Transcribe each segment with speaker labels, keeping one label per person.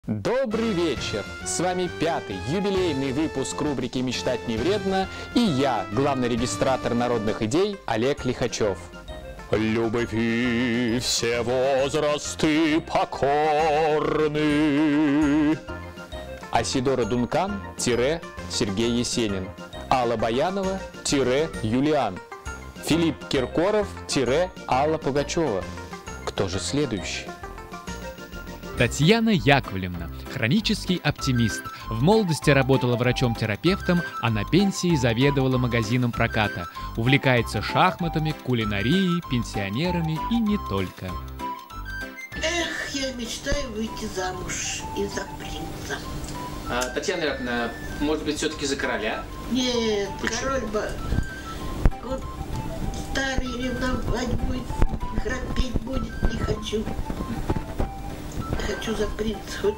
Speaker 1: Добрый вечер! С вами 5-й юбилейный выпуск рубрики «Мечтать не вредно» и я, главный регистратор народных идей Олег Лихачев. Любовь и все возрасты покорны. Асидора Дункан-Сергей Есенин. Алла Баянова-Юлиан. Филипп Киркоров-Алла Пугачева. Кто же следующий?
Speaker 2: Татьяна Яковлевна – хронический оптимист. В молодости работала врачом-терапевтом, а на пенсии заведовала магазином проката. Увлекается шахматами, кулинарией, пенсионерами и не только.
Speaker 3: Эх, я мечтаю выйти замуж и за принца.
Speaker 1: Татьяна Яковлевна, может быть, все-таки за короля?
Speaker 3: Нет,
Speaker 1: Почему?
Speaker 3: король бы... Вот старый ревновать будет, храпеть будет, не хочу. Хочу за принца, хоть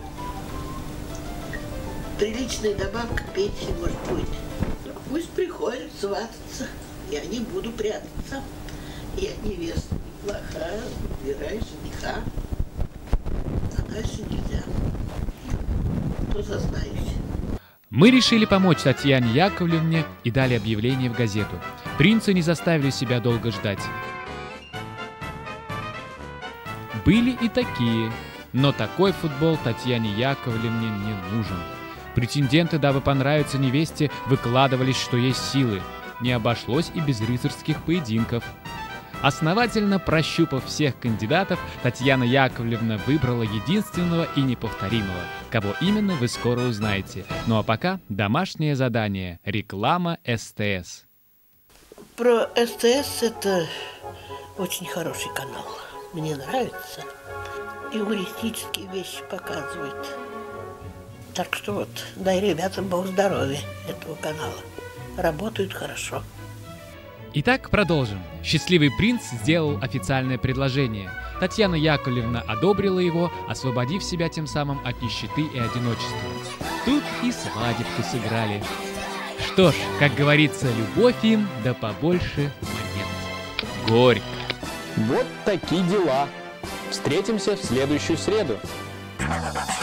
Speaker 3: приличная добавка пенсии, может быть. Пусть приходят свататься, я не буду прятаться. Я невеста неплохая, выбираю жениха. А дальше нельзя. То зазнаюсь.
Speaker 2: Мы решили помочь Татьяне Яковлевне и дали объявление в газету. Принца не заставили себя долго ждать. Были и такие. Но такой футбол Татьяне Яковлевне не нужен. Претенденты, дабы понравиться невесте, выкладывались, что есть силы. Не обошлось и без рыцарских поединков. Основательно прощупав всех кандидатов, Татьяна Яковлевна выбрала единственного и неповторимого. Кого именно, вы скоро узнаете. Ну а пока домашнее задание – реклама СТС.
Speaker 3: Про СТС это очень хороший канал. Мне нравится. И юмористические вещи показывают. Так что вот, дай ребятам Бог здоровья этого канала. Работают хорошо.
Speaker 2: Итак, продолжим. Счастливый принц сделал официальное предложение. Татьяна Яковлевна одобрила его, освободив себя тем самым от нищеты и одиночества. Тут и свадебку сыграли. Что ж, как говорится, любовь им, да побольше монет. Горько.
Speaker 1: Вот такие дела. Встретимся в следующую среду.